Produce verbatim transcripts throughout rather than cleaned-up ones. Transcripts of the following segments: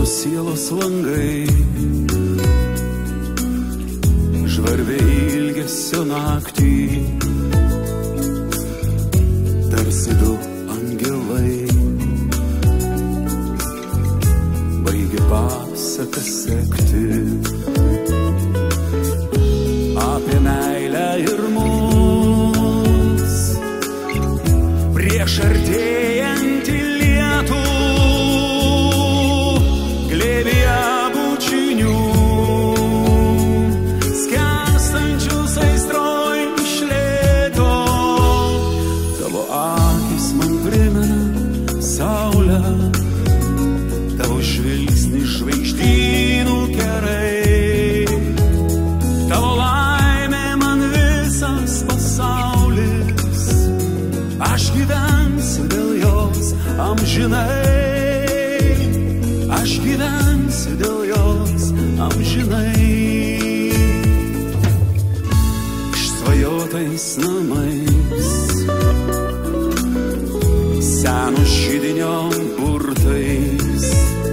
sielos langai, žvarbė ilgesio naktį, tarsi du angelai, baigė pasaką sekti apie meilę ir mus, prieš artėjantį lietų, glėbyje bučinių, skęstančius aistroj iš lėto. Tavo akys man primena saulę, tavo žvilgsnis žvaigždynų kerai, tavo laimė man visas pasaulis, aš gyvensiu dėl jos amžinai, aš gyvensiu dėl jos amžinai. Išsvajotais namais, seno židinio burtais,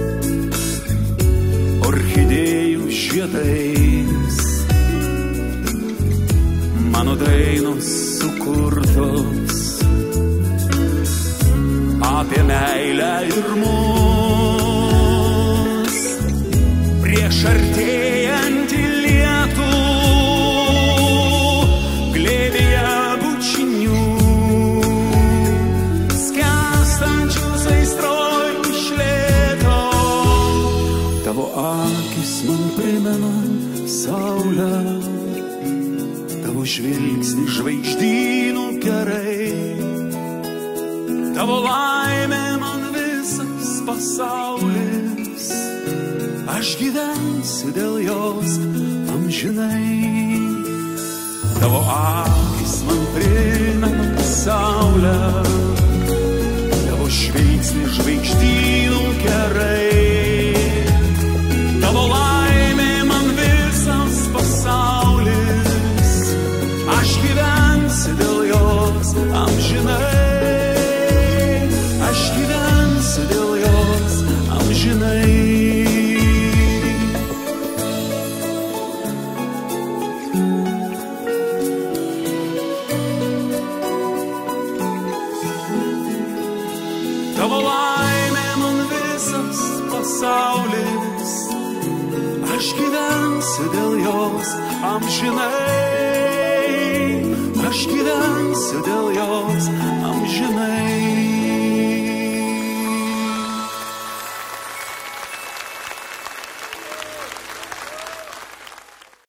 orchidėjų žiedais, mano dainos sukurtos apie meilę ir mus, prieš artėjantį lietų, glėbyje bučinių, skęstančius aistroj iš lėto. Tavo akys man primena saulę, tavo žvilgsnis žvaigždynų kerai, tavo laimė man visas pasaulis, aš gyvensiu dėl jos amžinai. Tavo akys man primena saulę, tavo žvilgsnis žvaigždynų kerai, tavo laimė man visas pasaulis, aš gyvensiu dėl jos amžinai. Aš gyvensiu dėl jos amžinai. Tavo laimė man visas pasaulis, aš gyvensiu dėl jos amžinai. Aš gyvensiu dėl jos